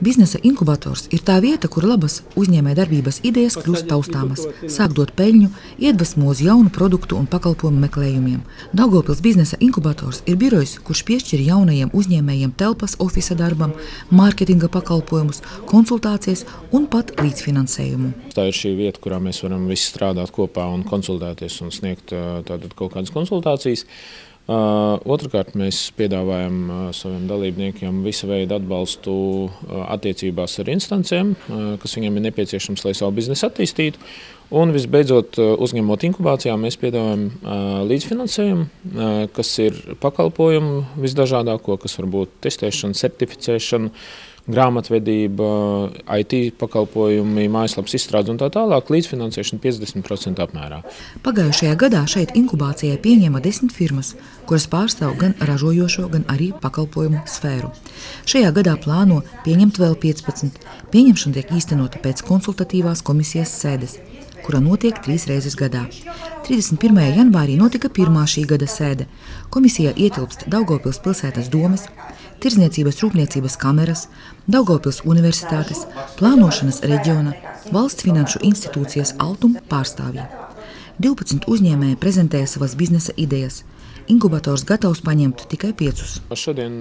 Biznesa inkubators ir tā vieta, kur labas uzņēmējdarbības idejas kļūst taustāmas, sāk dot peļņu, iedvesmo uz jaunu produktu un pakalpojumu meklējumiem. Daugavpils biznesa inkubators ir birojs, kurš piešķir jaunajiem uzņēmējiem telpas ofisa darbam, mārketinga pakalpojumus, konsultācijas un pat līdzfinansējumu. Tā ir šī vieta, kurā mēs varam visi strādāt kopā un konsultēties un sniegt tātad kaut kādas konsultācijas. Otrakārt, mēs piedāvājam saviem dalībniekiem visu veidu atbalstu attiecībās ar instancēm, kas viņiem ir nepieciešams, lai savu biznesu attīstītu. Un visbeidzot, uzņemot inkubācijā, mēs piedāvājam līdzfinansējumu, kas ir pakalpojumu visdažādāko, kas var būt testēšana, certificēšana, grāmatvedība, IT pakalpojumi, mājaslapas izstrāde un tā tālāk, līdzfinansēšana 50% apmērā. Pagājušajā gadā šeit inkubācijai pieņēma 10 firmas, kuras pārstāv gan ražojošo, gan arī pakalpojumu sfēru. Šajā gadā plāno pieņemt vēl 15. Pieņemšana tiek īstenota pēc konsultatīvās komisijas sēdes, kura notiek 3 reizes gadā. 31. janvārī notika pirmā šī gada sēde. Komisijā ietilpst Daugavpils pilsētas domes, Tirdzniecības rūpniecības kameras, Daugavpils universitātes, plānošanas reģiona, valsts finanšu institūcijas Altuma pārstāvji. 12 uzņēmēji prezentēja savas biznesa idejas. Inkubators gatavs paņemt tikai 5. Šodien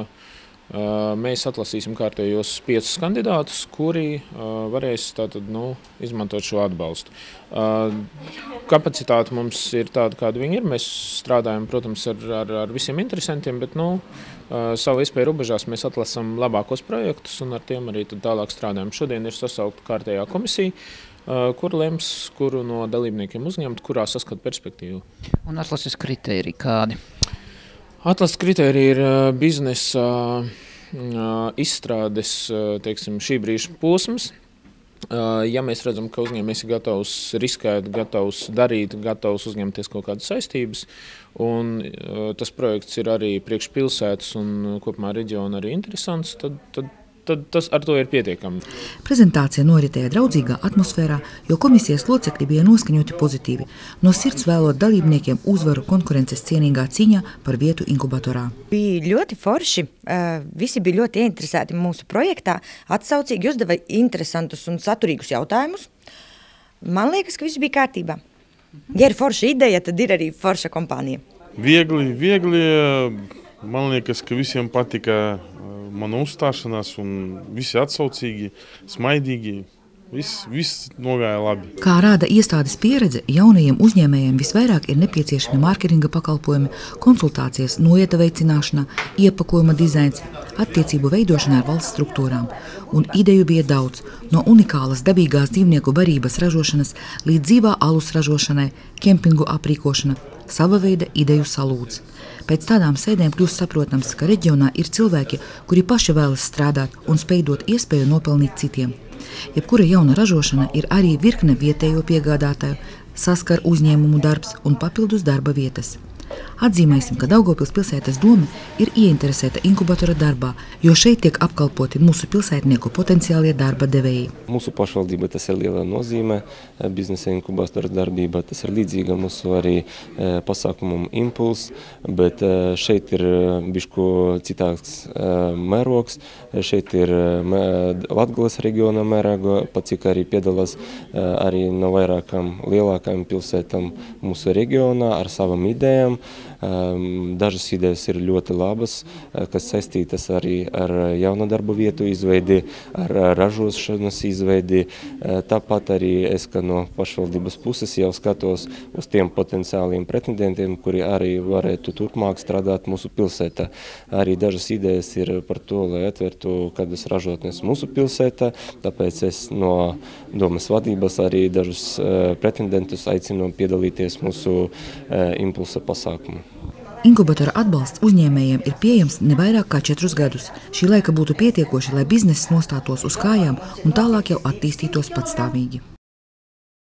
mēs atlasīsim kārtējos 5 kandidātus, kuri varēs izmantot šo atbalstu. Kapacitāte mums ir tāda, kāda viņi ir. Mēs strādājam, protams, ar visiem interesantiem, bet savu iespēju robežās mēs atlasām labākos projektus un ar tiem arī tālāk strādājam. Šodien ir sasaukta kārtējā komisija, kur lems, kuru no dalībniekiem uzņemt, kurā saskat perspektīvu. Un atlases kritēriji kādi? Atlases kritēriji ir biznesa izstrādes, šī brīža posms. Ja mēs redzam, ka uzņēmējs ir gatavs riskēt, gatavs darīt, gatavs uzņemties kaut kādas saistības, un tas projekts ir arī priekš pilsētas un kopumā reģiona arī interesants, tad tas ar to ir pietiekami. Prezentācija noritēja draudzīgā atmosfērā, jo komisijas locekļi bija noskaņoti pozitīvi. No sirds vēlot dalībniekiem uzvaru konkurences cienīgā cīņā par vietu inkubatorā. Bija ļoti forši. Visi bija ļoti ieinteresēti mūsu projektā, atsaucīgi uzdeva interesantus un saturīgus jautājumus. Man liekas, ka viss bija kārtībā. Ja ir forša ideja, tad ir arī forša kompānija. Viegli. Man liekas, ka visiem patika mana uzstāšanās un visi atsaucīgi, smaidīgi. Viss nogāja labi. Kā rāda iestādes pieredze, jaunajiem uzņēmējiem visvairāk ir nepieciešami mārketinga pakalpojumi, konsultācijas, noieta veicināšana, iepakojuma dizains, attiecību veidošana ar valsts struktūrām. Un ideju bija daudz, no unikālas dabīgās dzīvnieku barības ražošanas līdz dzīvā alus ražošanai, kempingu aprīkošana, sava veida ideju salūds. Pēc tādām sēdēm kļūst saprotams, ka reģionā ir cilvēki, kuri paši vēlas strādāt un spēj dot iespēju nopelnīt citiem. Jebkura jauna ražošana ir arī virkne vietējo piegādātāju, saskar uzņēmumu darbs un papildus darba vietas. Atzīmēsim, ka Daugavpils pilsētas dome ir ieinteresēta inkubatora darbā, jo šeit tiek apkalpoti mūsu pilsētnieku potenciālie darba devēji. Mūsu pašvaldība tas ir liela nozīme, biznesa inkubatora darbība, tas ir līdzīga mūsu arī pasākumam Impuls, bet šeit ir bišķi citāks mērogs, šeit ir Latgales reģiona mēroga, pat cik arī piedalās arī no vairākām lielākām pilsētām mūsu reģionā ar savām idejām. Dažas idejas ir ļoti labas, kas saistītas arī ar jaunu darba vietu izveidi, ar ražošanas izveidi. Tāpat arī es, ka no pašvaldības puses jau skatos uz tiem potenciāliem pretendentiem, kuri arī varētu turpmāk strādāt mūsu pilsētā. Arī dažas idejas ir par to, lai atvertu kādas ražotnes mūsu pilsētā, tāpēc es no domas vadības arī dažus pretendentus aicinu piedalīties mūsu impulsa pasākumu. Inkubatora atbalsts uzņēmējiem ir pieejams ne vairāk kā 4 gadus. Šī laika būtu pietiekoši, lai bizness nostātos uz kājām un tālāk jau attīstītos patstāvīgi.